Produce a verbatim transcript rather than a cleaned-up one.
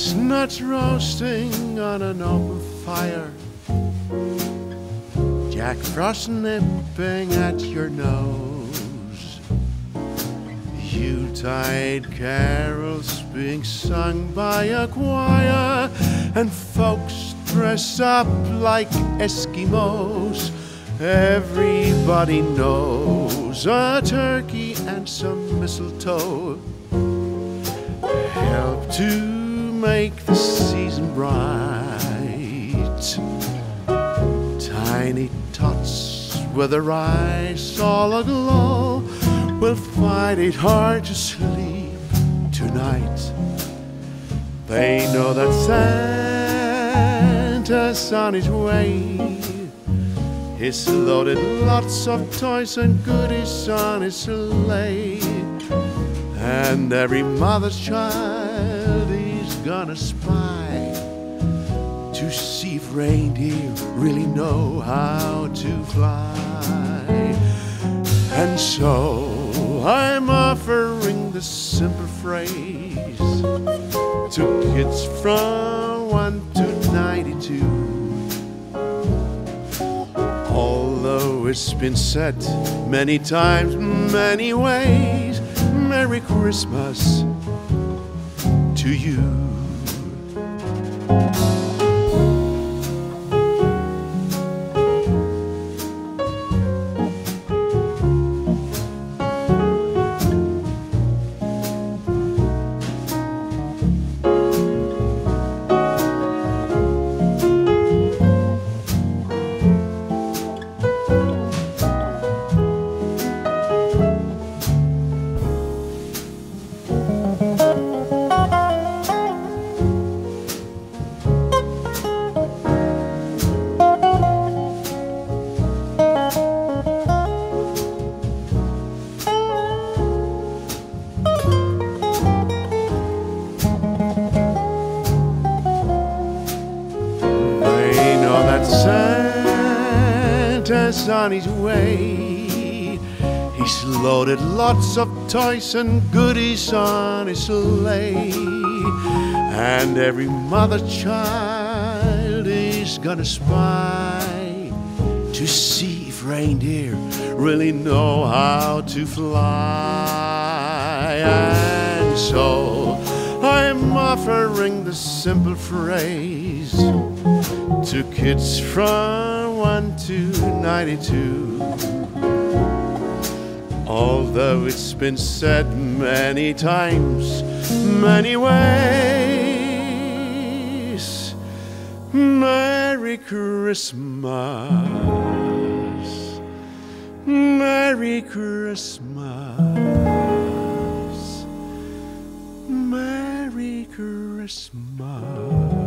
chestnuts roasting on an open fire, Jack Frost nipping at your nose, Yuletide carols being sung by a choir, and folks dress up like Eskimos. Everybody knows a turkey and some mistletoe help to make the season bright. Tiny tots with their eyes all aglow will find it hard to sleep tonight. They know that Santa's on his way. He's loaded lots of toys and goodies on his sleigh, and every mother's child is gonna spy to see if reindeer really know how to fly. And so I'm offering this simple phrase to kids from one to ninety-two. Although it's been said many times, many ways, Merry Christmas to you. Santa's on his way. He's loaded lots of toys and goodies on his sleigh, and every mother child is gonna spy to see if reindeer really know how to fly. And so I'm offering the simple phrase to kids from one to ninety-two. Although it's been said many times, many ways, Merry Christmas, Merry Christmas, Merry Christmas.